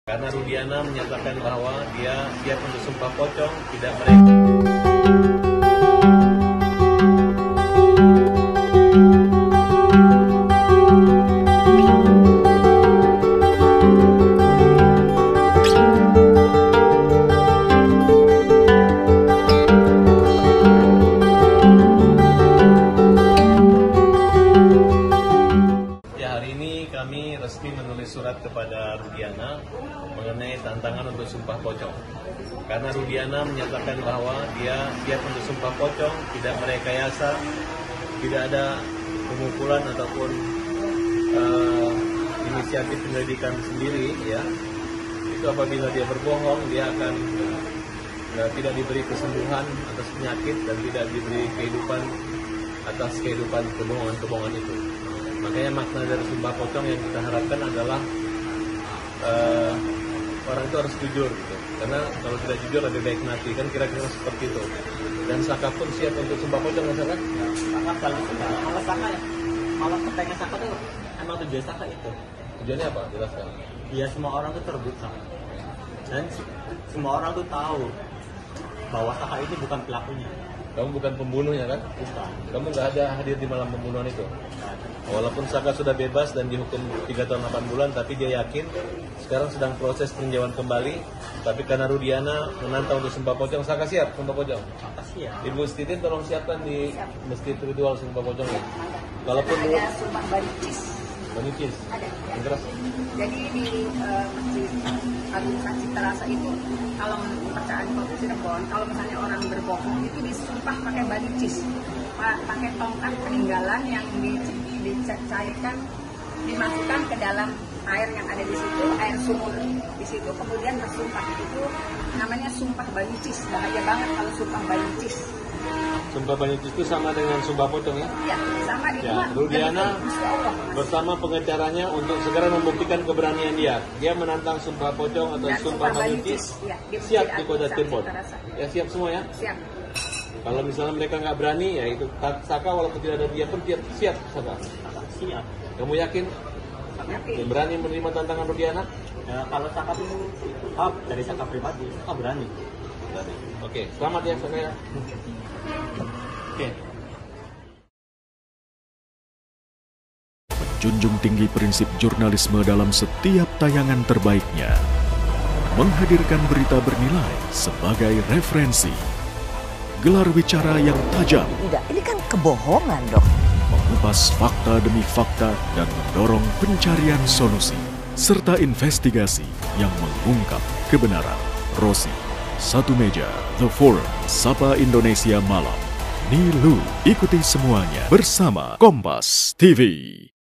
Karena Rudiana menyatakan bahwa dia siap untuk sumpah pocong, tidak mereka. Hari ini kami resmi menulis surat kepada Rudiana mengenai tantangan untuk sumpah pocong. Karena Rudiana menyatakan bahwa dia siap untuk sumpah pocong, tidak merekayasa, tidak ada pemukulan ataupun inisiatif penyelidikan sendiri, ya. Itu apabila dia berbohong, dia akan tidak diberi kesembuhan atas penyakit dan tidak diberi kehidupan atas kehidupan kebohongan-kebohongan itu. Makanya makna dari sumpah pocong yang kita harapkan adalah orang itu harus jujur, gitu. Karena kalau tidak jujur lebih baik mati, kan kira-kira seperti itu. Dan Saka pun siap untuk sumpah pocong, nggak Saka? Saka paling suka, malah Saka ya, malah petengnya Saka tuh emang tujuan Saka itu. Tujuannya apa? Jelaskan. Ya semua orang tuh terbuka dan semua orang tuh tahu bahwa Saka ini bukan pelakunya. Kamu bukan pembunuhnya, kan? Bukan. Kamu nggak ada hadir di malam pembunuhan itu. Walaupun Saka sudah bebas dan dihukum 3 tahun 8 bulan, tapi dia yakin sekarang sedang proses peninjauan kembali. Tapi karena Rudiana menantang untuk sumpah pocong, Saka siap sumpah pocong? Saka siap. Ibu Titin tolong siapkan di masjid ritual sumpah pocong ya. Kalaupun ada sumpah baricis. Banicis. Ada. Terus? Jadi di Masjid Agung Citra Rasa itu, kalau kepercayaan Kota Cirebon, kalau misalnya orang berbohong itu disumpah pakai baricis, pakai tongkat peninggalan yang dicairkan, dimasukkan ke dalam air yang ada di situ, air sumur di situ, kemudian bersumpah. Itu namanya sumpah baricis. Bahaya banget kalau sumpah baricis. Sumpah banicis itu sama dengan sumpah pocong ya? Ya, sama itu. Ya, Rudiana bersama pengacaranya untuk segera membuktikan keberanian dia. Dia menantang sumpah pocong atau sumpah banicis. Ya, siap di Kota Cirebon. Ya, siap semua ya? Siap. Kalau misalnya mereka nggak berani, ya itu Saka walaupun tidak ada dia pun siap Saka. Siap. Kamu yakin? Yakin. Berani menerima tantangan Rudiana? Ya, kalau Saka tuh dari Saka pribadi, Saka berani. Oke, selamat ya Saka ya. Oke. Menjunjung tinggi prinsip jurnalisme dalam setiap tayangan terbaiknya. Menghadirkan berita bernilai sebagai referensi. Gelar bicara yang tajam. Tidak, ini kan kebohongan, Dok. Mengupas fakta demi fakta dan mendorong pencarian solusi. Serta investigasi yang mengungkap kebenaran. Rosi, Satu Meja, The Forum, Sapa Indonesia Malam. Nilu, ikuti semuanya bersama Kompas TV.